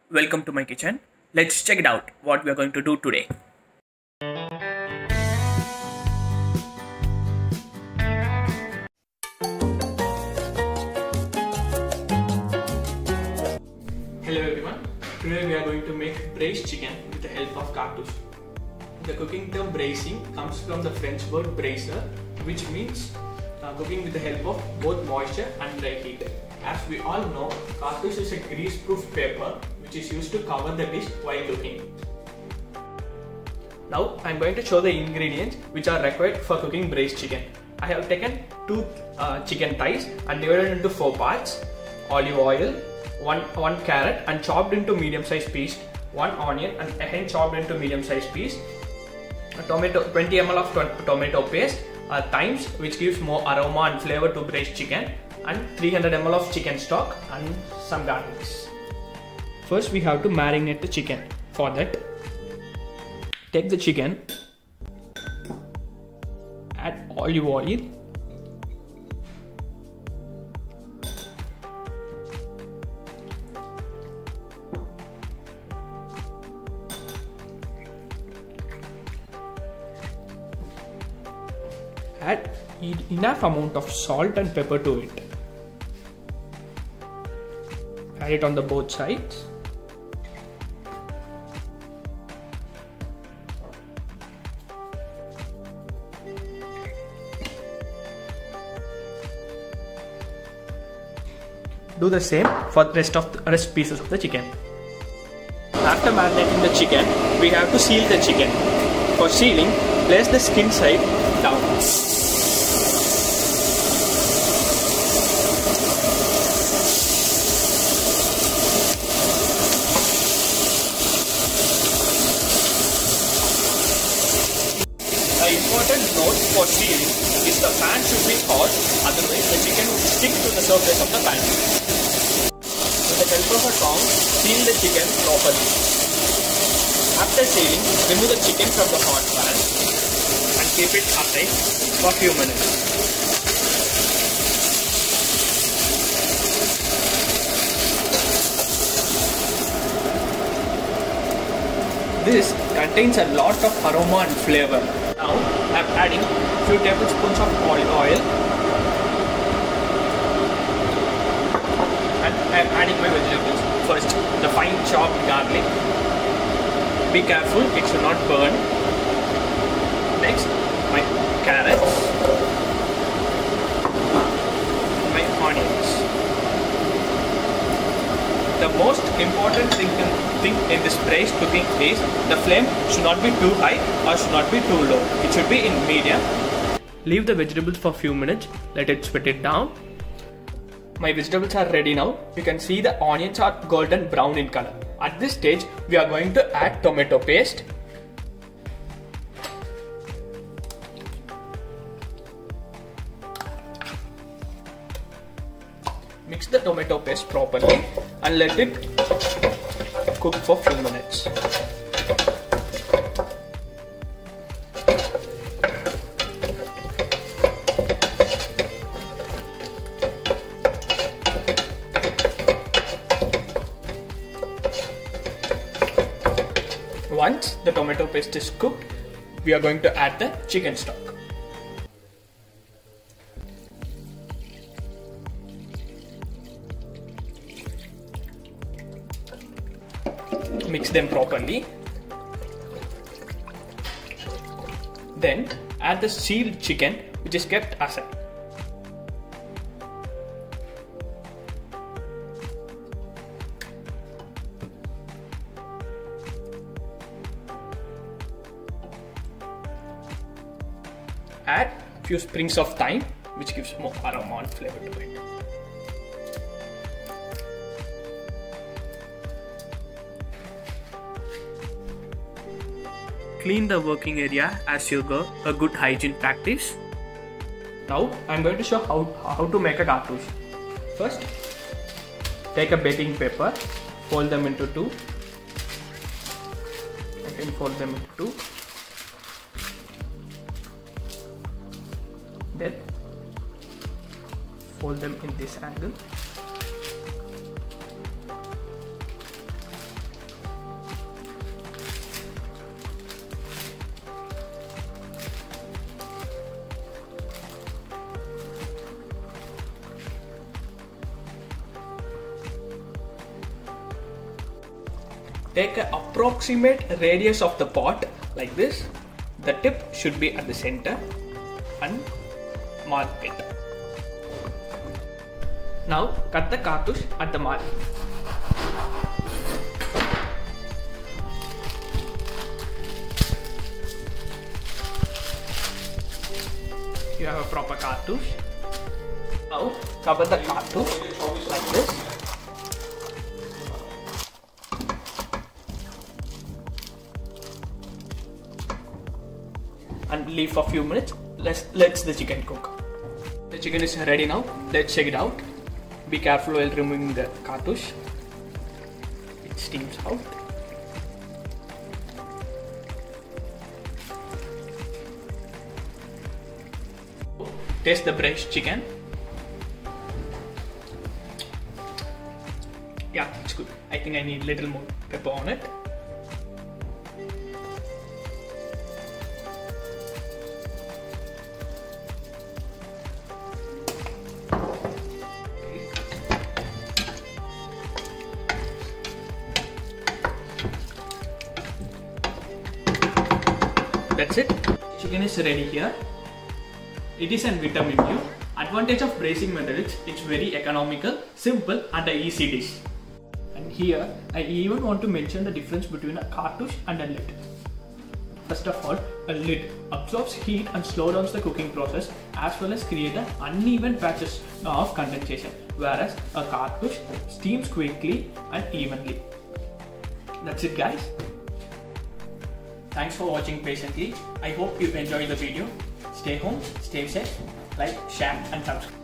Welcome to my kitchen. Let's check it out what we are going to do today. Hello everyone. Today we are going to make braised chicken with the help of cartouche. The cooking term braising comes from the French word braiser, which means cooking with the help of both moisture and dry heat. As we all know, cartouche is a grease-proof paper which is used to cover the dish while cooking. Now I am going to show the ingredients which are required for cooking braised chicken. I have taken 2 chicken thighs and divided into 4 parts. Olive oil, one carrot and chopped into medium-sized piece, 1 onion and again chopped into medium-sized piece, a tomato, 20 ml of tomato paste, thymes which gives more aroma and flavor to braised chicken, and 300 ml of chicken stock and some garlics. First we have to marinate the chicken. For that, take the chicken, add olive oil, add enough amount of salt and pepper to it. Add it on the both sides. Do the same for the rest pieces of the chicken. After marinating the chicken, we have to seal the chicken. For sealing, place the skin side down. The important note for sealing is the pan should be hot, otherwise the chicken will stick to the surface of the pan. With the help of a tongs, seal the chicken properly. After sealing, remove the chicken from the hot pan and keep it aside for a few minutes. This contains a lot of aroma and flavor. Now I am adding a few tablespoons of olive oil and I am adding my vegetables. First, the fine chopped garlic. Be careful, it should not burn. Next, my carrots, my onions. The most important thing in this braised cooking is the flame should not be too high or should not be too low. It should be in medium. Leave the vegetables for a few minutes, let it sweat it down. My vegetables are ready now. You can see the onions are golden brown in color. At this stage, we are going to add tomato paste. Mix the tomato paste properly and let it cook for a few minutes. Once the tomato paste is cooked, we are going to add the chicken stock. Mix them properly. Then add the sealed chicken which is kept aside. Add few sprigs of thyme which gives more aroma and flavor to it. Clean the working area as you go, a good hygiene practice. Now I am going to show how to make a cartouche. First, take a baking paper, fold them into 2. Again fold them into 2. Then fold them in this angle. Take an approximate radius of the pot like this. The tip should be at the center and mark it. Now cut the cartouche at the mark. You have a proper cartouche. Now cover the cartouche like this. And leave for a few minutes. Let the chicken cook. The chicken is ready now. Let's check it out. Be careful while removing the cartouche. It steams out. Taste the braised chicken. Yeah, it's good. I think I need a little more pepper on it. That's it. Chicken is ready here. It is an vitamin U. Advantage of braising method is it's very economical, simple and an easy dish. And here I even want to mention the difference between a cartouche and a lid. First of all, a lid absorbs heat and slows down the cooking process as well as create an uneven patches of condensation, whereas a cartouche steams quickly and evenly. That's it guys. Thanks for watching patiently. I hope you enjoyed the video. Stay home, stay safe, like, share and subscribe.